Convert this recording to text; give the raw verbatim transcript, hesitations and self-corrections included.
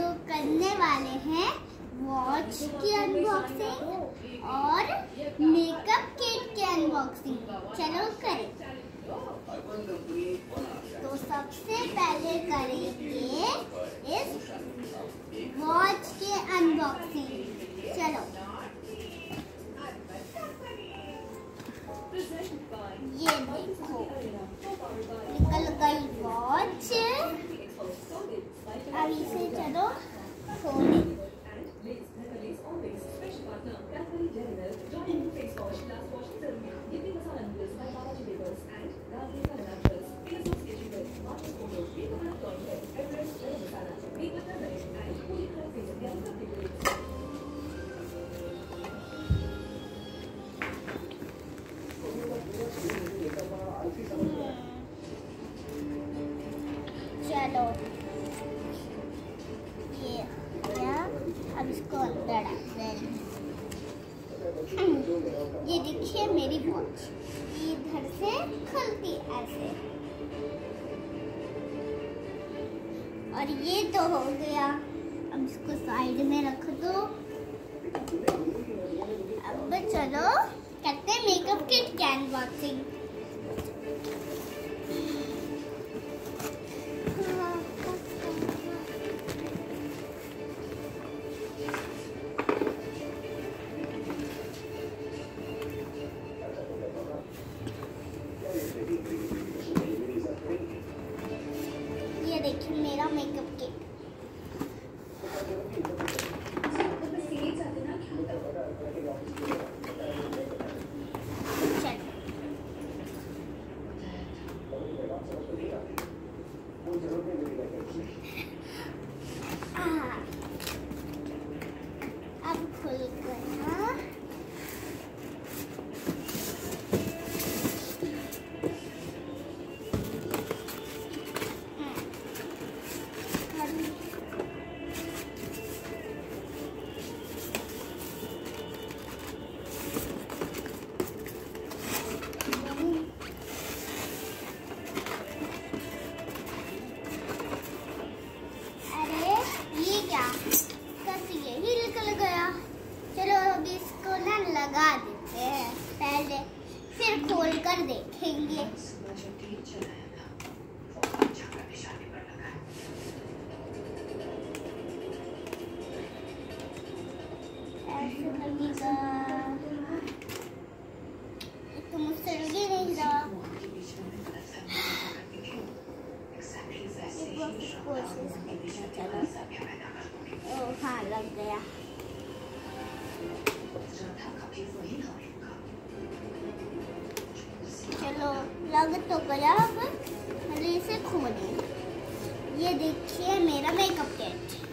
करने वाले हैं वॉच की अनबॉक्सिंग और मेकअप किट की अनबॉक्सिंग। चलो करें। तो सबसे पहले करेंगे इस वॉच के अनबॉक्सिंग। चलो ये देखो निकल गई वॉच। अब इसे चलो खोलें। चलो ये क्या, अब इसको अंदर डालते हैं। ये देखिए मेरी वॉच इधर से खुलती ऐसे, और ये तो हो गया। अब इसको साइड में रख दो। अब चलो करते हैं मेकअप किट की अनबॉक्सिंग। ये देखिए मेरा मेकअप किट। अब खुल गया। चलो अब इसको ना लगा देते हैं पहले, फिर खोल कर देखेंगे। ऐसे लगेगा तो मुझसे लगे नहीं रहा। ओ हाँ लग गया। चलो लग तो गया। अब इसे खोलें। ये देखिए मेरा मेकअप किट।